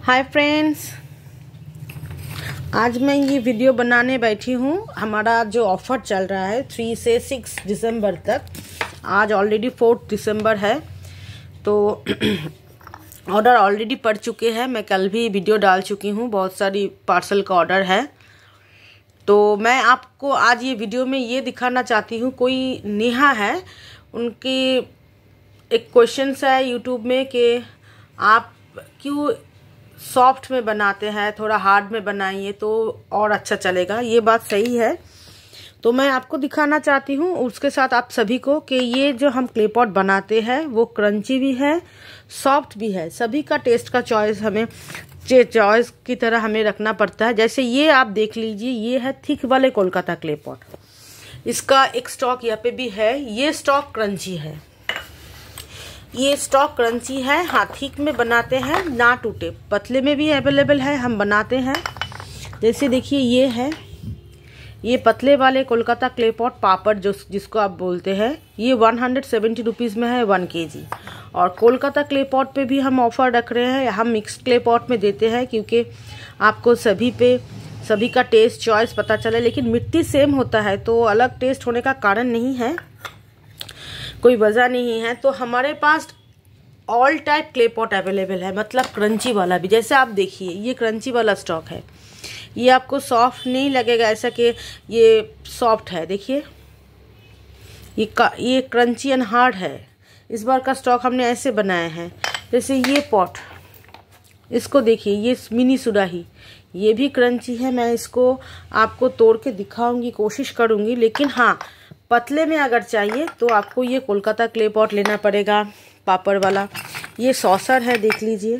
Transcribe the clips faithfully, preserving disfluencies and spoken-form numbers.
Hi friends, आज मैं ये वीडियो बनाने बैठी हूँ। हमारा जो ऑफ़र चल रहा है थ्री से सिक्स दिसंबर तक, आज ऑलरेडी फोर्थ दिसंबर है तो ऑर्डर ऑलरेडी पड़ चुके हैं। मैं कल भी वीडियो डाल चुकी हूँ, बहुत सारी पार्सल का ऑर्डर है। तो मैं आपको आज ये वीडियो में ये दिखाना चाहती हूँ, कोई नेहा है, उनकी एक क्वेश्चन है यूट्यूब में कि आप क्यों सॉफ्ट में बनाते हैं, थोड़ा हार्ड में बनाइए तो और अच्छा चलेगा। ये बात सही है, तो मैं आपको दिखाना चाहती हूँ उसके साथ आप सभी को कि ये जो हम क्ले पॉट बनाते हैं वो क्रंची भी है, सॉफ्ट भी है। सभी का टेस्ट का चॉइस हमें चॉइस की तरह हमें रखना पड़ता है। जैसे ये आप देख लीजिए, ये है थिक वाले कोलकाता क्ले पॉट, इसका एक स्टॉक यहाँ पे भी है। ये स्टॉक क्रंची है, ये स्टॉक क्रंची है। हाँ, थिक में बनाते हैं, ना टूटे। पतले में भी अवेलेबल है, हम बनाते हैं। जैसे देखिए ये है, ये पतले वाले कोलकाता क्ले पॉट पापड़ जो जिसको आप बोलते हैं, ये वन हंड्रेड सेवेंटी रुपीज़ में है वन केजी। और कोलकाता क्ले पॉट पे भी हम ऑफर रख रहे हैं, हम मिक्स क्ले पॉट में देते हैं क्योंकि आपको सभी पे सभी का टेस्ट चॉइस पता चले। लेकिन मिट्टी सेम होता है तो अलग टेस्ट होने का कारण नहीं है, कोई वजह नहीं है। तो हमारे पास all type clay pot available है, मतलब क्रंची वाला भी। जैसे आप देखिए, ये क्रंची वाला स्टॉक है, ये आपको सॉफ्ट नहीं लगेगा ऐसा कि ये सॉफ्ट है। देखिए ये का ये क्रंची एंड हार्ड है। इस बार का स्टॉक हमने ऐसे बनाए हैं। जैसे ये पॉट, इसको देखिए, ये मिनी सुराही, ये भी क्रंची है। मैं इसको आपको तोड़ के दिखाऊंगी, कोशिश करूंगी। लेकिन हाँ, पतले में अगर चाहिए तो आपको ये कोलकाता क्ले पॉट लेना पड़ेगा, पापड़ वाला। ये सॉसर है, देख लीजिए,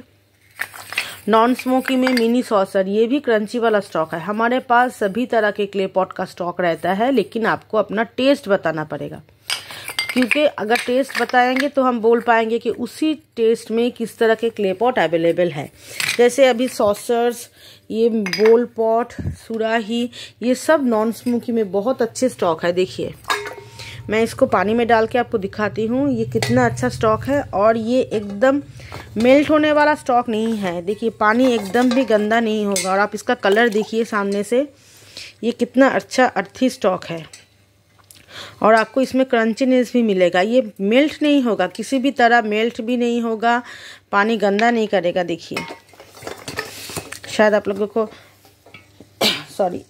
नॉन स्मोकी में मिनी सॉसर, ये भी क्रंची वाला स्टॉक है। हमारे पास सभी तरह के क्ले पॉट का स्टॉक रहता है, लेकिन आपको अपना टेस्ट बताना पड़ेगा, क्योंकि अगर टेस्ट बताएंगे तो हम बोल पाएंगे कि उसी टेस्ट में किस तरह के क्ले पॉट अवेलेबल है। जैसे अभी सॉसर्स, ये बोल पॉट, सुराही, ये सब नॉन स्मोकी में बहुत अच्छे स्टॉक है। देखिए मैं इसको पानी में डाल के आपको दिखाती हूँ ये कितना अच्छा स्टॉक है। और ये एकदम मेल्ट होने वाला स्टॉक नहीं है। देखिए पानी एकदम भी गंदा नहीं होगा। और आप इसका कलर देखिए सामने से, ये कितना अच्छा अर्थी स्टॉक है। और आपको इसमें क्रंचीनेस भी मिलेगा, ये मेल्ट नहीं होगा, किसी भी तरह मेल्ट भी नहीं होगा, पानी गंदा नहीं करेगा। देखिए शायद आप लोगों को सॉरी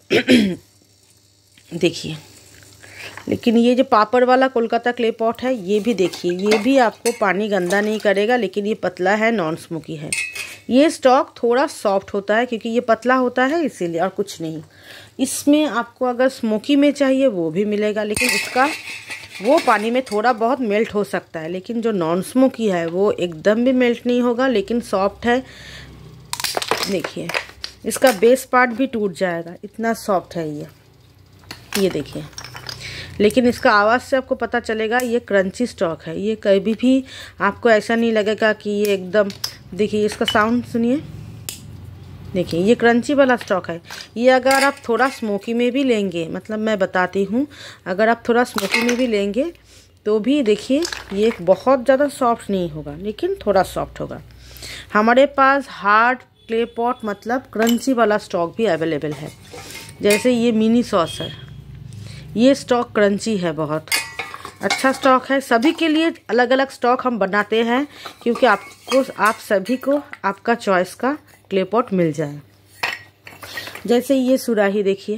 देखिए, लेकिन ये जो पापड़ वाला कोलकाता क्ले पॉट है, ये भी देखिए, ये भी आपको पानी गंदा नहीं करेगा। लेकिन ये पतला है, नॉन स्मोकी है। ये स्टॉक थोड़ा सॉफ्ट होता है क्योंकि ये पतला होता है, इसीलिए, और कुछ नहीं। इसमें आपको अगर स्मोकी में चाहिए वो भी मिलेगा, लेकिन उसका वो पानी में थोड़ा बहुत मेल्ट हो सकता है। लेकिन जो नॉन स्मोकी है वो एकदम भी मेल्ट नहीं होगा, लेकिन सॉफ्ट है। देखिए इसका बेस पार्ट भी टूट जाएगा, इतना सॉफ्ट है ये ये देखिए। लेकिन इसका आवाज़ से आपको पता चलेगा ये क्रंची स्टॉक है। ये कभी भी आपको ऐसा नहीं लगेगा कि ये एकदम, देखिए इसका साउंड सुनिए, देखिए ये क्रंची वाला स्टॉक है। ये अगर आप थोड़ा स्मोकी में भी लेंगे, मतलब मैं बताती हूँ, अगर आप थोड़ा स्मोकी में भी लेंगे तो भी देखिए ये बहुत ज़्यादा सॉफ्ट नहीं होगा, लेकिन थोड़ा सॉफ्ट होगा। हमारे पास हार्ड क्ले पॉट मतलब क्रंची वाला स्टॉक भी अवेलेबल है। जैसे ये मिनी सॉसर, ये स्टॉक क्रंची है, बहुत अच्छा स्टॉक है। सभी के लिए अलग अलग स्टॉक हम बनाते हैं क्योंकि आपको आप सभी को आपका चॉइस का क्ले पॉट मिल जाए। जैसे ये सुराही देखिए,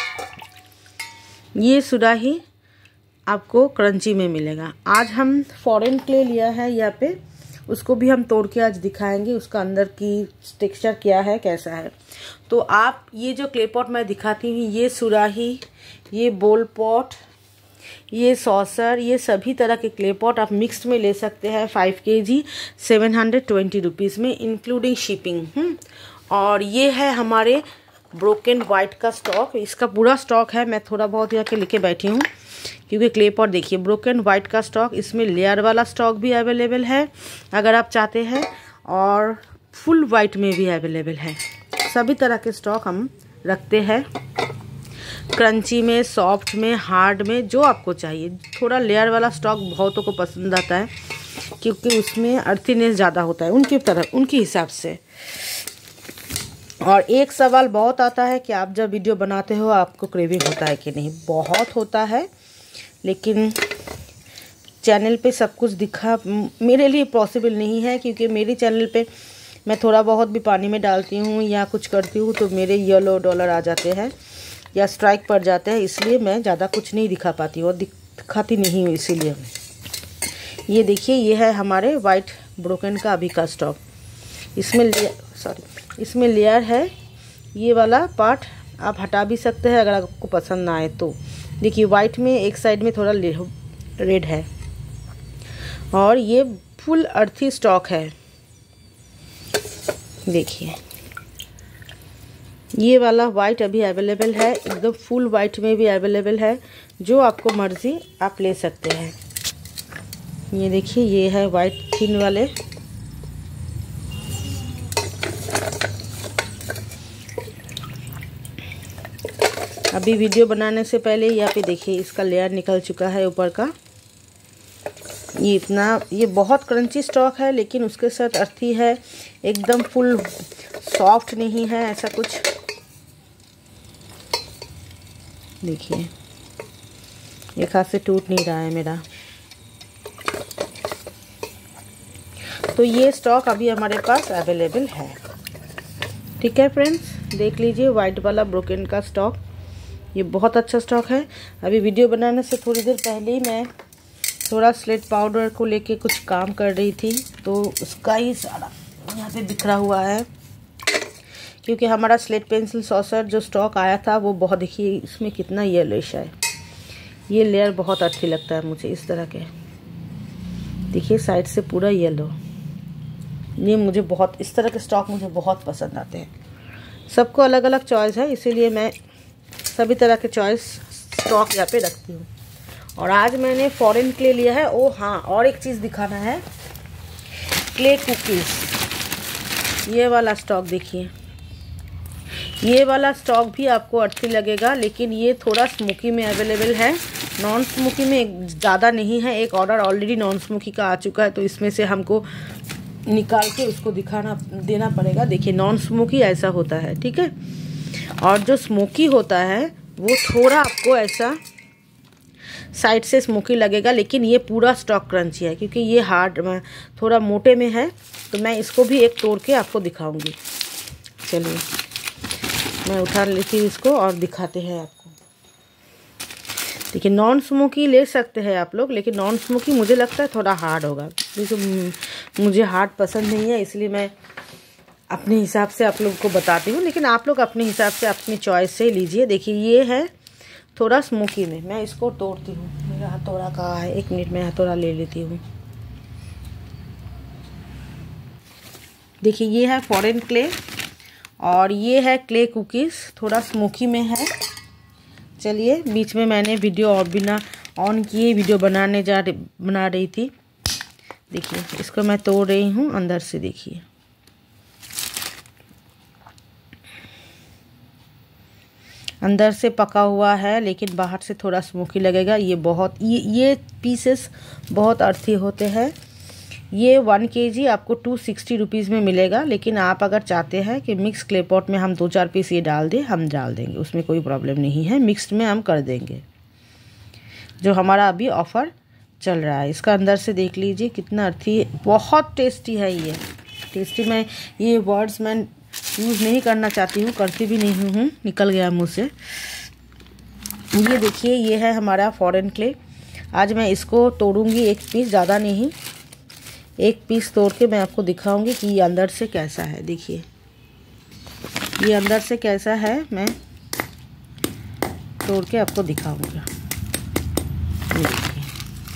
ये सुराही आपको क्रंची में मिलेगा। आज हम फॉरेन क्ले लिया है यहाँ पे, उसको भी हम तोड़ के आज दिखाएंगे, उसका अंदर की टेक्सचर क्या है, कैसा है। तो आप ये जो क्ले पॉट मैं दिखाती हूँ, ये सुराही, ये बोल पॉट, ये सॉसर, ये सभी तरह के क्ले पॉट आप मिक्स्ड में ले सकते हैं five K G seven hundred twenty rupees में, इंक्लूडिंग शिपिंग। और ये है हमारे ब्रोकन वाइट का स्टॉक, इसका पूरा स्टॉक है। मैं थोड़ा बहुत यहाँ के लेके बैठी हूँ क्योंकि क्ले पॉट देखिए, ब्रोकन वाइट का स्टॉक, इसमें लेयर वाला स्टॉक भी अवेलेबल है अगर आप चाहते हैं, और फुल वाइट में भी अवेलेबल है। सभी तरह के स्टॉक हम रखते हैं, क्रंची में, सॉफ्ट में, हार्ड में, जो आपको चाहिए। थोड़ा लेयर वाला स्टॉक बहुतों को पसंद आता है क्योंकि उसमें अर्थीनेस ज़्यादा होता है उनकी तरह, उनके हिसाब से। और एक सवाल बहुत आता है कि आप जब वीडियो बनाते हो आपको क्रेविंग होता है कि नहीं। बहुत होता है, लेकिन चैनल पे सब कुछ दिखा मेरे लिए पॉसिबल नहीं है, क्योंकि मेरे चैनल पे मैं थोड़ा बहुत भी पानी में डालती हूँ या कुछ करती हूँ तो मेरे येलो डॉलर आ जाते हैं या स्ट्राइक पड़ जाते हैं, इसलिए मैं ज़्यादा कुछ नहीं दिखा पाती हूँ और दिखाती नहीं हूँ। इसीलिए ये देखिए, ये है हमारे वाइट ब्रोकन का अभी का स्टॉक। इसमें सॉरी इसमें लेयर है, ये वाला पार्ट आप हटा भी सकते हैं अगर आपको पसंद ना आए तो। देखिए वाइट में एक साइड में थोड़ा रेड है और ये फुल अर्थी स्टॉक है। देखिए ये वाला वाइट अभी अवेलेबल है, एकदम फुल वाइट में भी अवेलेबल है, जो आपको मर्ज़ी आप ले सकते हैं। ये देखिए ये है वाइट थिन वाले। अभी वीडियो बनाने से पहले यहाँ पे देखिए इसका लेयर निकल चुका है ऊपर का। ये इतना ये बहुत क्रंची स्टॉक है, लेकिन उसके साथ अर्थी है, एकदम फुल सॉफ्ट नहीं है ऐसा कुछ। देखिए एक हाथ से टूट नहीं रहा है मेरा। तो ये स्टॉक अभी हमारे पास अवेलेबल है। ठीक है फ्रेंड्स, देख लीजिए वाइट वाला ब्रोकन का स्टॉक, ये बहुत अच्छा स्टॉक है। अभी वीडियो बनाने से थोड़ी देर पहले ही मैं थोड़ा स्लेट पाउडर को लेके कुछ काम कर रही थी, तो उसका ही सारा यहाँ पे बिखरा हुआ है, क्योंकि हमारा स्लेट पेंसिल सॉसर जो स्टॉक आया था वो बहुत, देखिए इसमें कितना येलोइश है। ये लेयर बहुत अच्छी लगता है मुझे इस तरह के, देखिए साइड से पूरा येलो। ये मुझे बहुत, इस तरह के स्टॉक मुझे बहुत पसंद आते हैं। सबको अलग अलग चॉइस है, इसीलिए मैं सभी तरह के चॉइस स्टॉक यहाँ पे रखती हूँ। और आज मैंने फॉरेन क्ले लिया है। ओ हाँ, और एक चीज़ दिखाना है, क्ले कुकीज़। ये वाला स्टॉक देखिए, ये वाला स्टॉक भी आपको अच्छी लगेगा, लेकिन ये थोड़ा स्मोकी में अवेलेबल है, नॉन स्मोकी में ज़्यादा नहीं है। एक ऑर्डर ऑलरेडी नॉन स्मोकी का आ चुका है, तो इसमें से हमको निकाल के उसको दिखाना देना पड़ेगा। देखिए नॉन स्मोकी ऐसा होता है, ठीक है। और जो स्मोकी होता है वो थोड़ा आपको ऐसा साइड से स्मोकी लगेगा, लेकिन ये पूरा स्टॉक क्रंची है, क्योंकि ये हार्ड थोड़ा मोटे में है। तो मैं इसको भी एक तोड़ के आपको दिखाऊंगी। चलिए मैं उठा लेती हूँ इसको और दिखाते हैं आपको। देखिए नॉन स्मोकी ले सकते हैं आप लोग, लेकिन नॉन स्मोकी मुझे लगता है थोड़ा हार्ड होगा, क्योंकि मुझे हार्ड पसंद नहीं है, इसलिए मैं अपने हिसाब से आप लोग को बताती हूँ। लेकिन आप लोग अपने हिसाब से अपनी चॉइस से लीजिए। देखिए ये है थोड़ा स्मोकी में, मैं इसको तोड़ती हूँ। मेरा हथौड़ा कहाँ है, एक मिनट में हथौड़ा ले लेती हूँ। देखिए ये है फॉरेन क्ले और ये है क्ले कुकीज़, थोड़ा स्मोकी में है। चलिए, बीच में मैंने वीडियो और बिना ऑन किए वीडियो बनाने जा बना रही थी। देखिए इसको मैं तोड़ रही हूँ अंदर से। देखिए अंदर से पका हुआ है, लेकिन बाहर से थोड़ा स्मोकी लगेगा। ये बहुत ये ये पीसेस बहुत अर्थी होते हैं। ये वन केजी आपको टू सिक्सटी रुपीज़ में मिलेगा, लेकिन आप अगर चाहते हैं कि मिक्स क्ले पॉट में हम दो चार पीस ये डाल दें, हम डाल देंगे, उसमें कोई प्रॉब्लम नहीं है। मिक्स्ड में हम कर देंगे, जो हमारा अभी ऑफ़र चल रहा है। इसका अंदर से देख लीजिए कितना अर्थी, बहुत टेस्टी है ये। टेस्टी में ये वर्ड्स मैं यूज़ नहीं करना चाहती हूँ, करती भी नहीं हूँ, निकल गया मुँह से। ये देखिए ये है हमारा फॉरेन क्ले। आज मैं इसको तोड़ूंगी एक पीस, ज़्यादा नहीं, एक पीस तोड़ के मैं आपको दिखाऊंगी कि ये अंदर से कैसा है। देखिए ये अंदर से कैसा है, मैं तोड़ के आपको दिखाऊंगा। ये देखिए,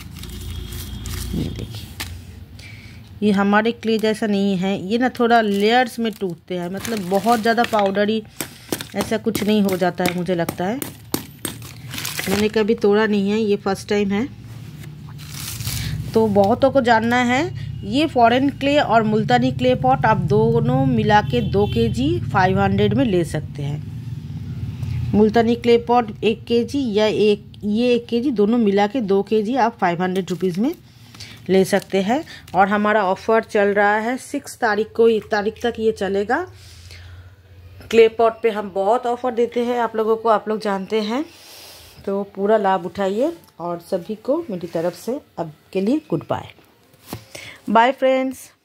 ये देखिए ये हमारे क्ले जैसा नहीं है, ये ना थोड़ा लेयर्स में टूटते हैं, मतलब बहुत ज़्यादा पाउडरी ऐसा कुछ नहीं हो जाता है मुझे लगता है। मैंने कभी तोड़ा नहीं है, ये फर्स्ट टाइम है। तो बहुतों को जानना है, ये फॉरेन क्ले और मुल्तानी क्ले पॉट आप दोनों मिला के दो के जी फाइव हंड्रेड में ले सकते हैं। मुल्तानी क्ले पॉट एक के जी या एक ये एक के जी, दोनों मिला के दो के जी आप फाइव हंड्रेड रुपीज़ में ले सकते हैं। और हमारा ऑफ़र चल रहा है सिक्स तारीख को, एक तारीख तक ये चलेगा। क्ले पॉट पे हम बहुत ऑफ़र देते हैं आप लोगों को, आप लोग जानते हैं। तो पूरा लाभ उठाइए और सभी को मेरी तरफ से अब के लिए गुड बाय। Bye friends.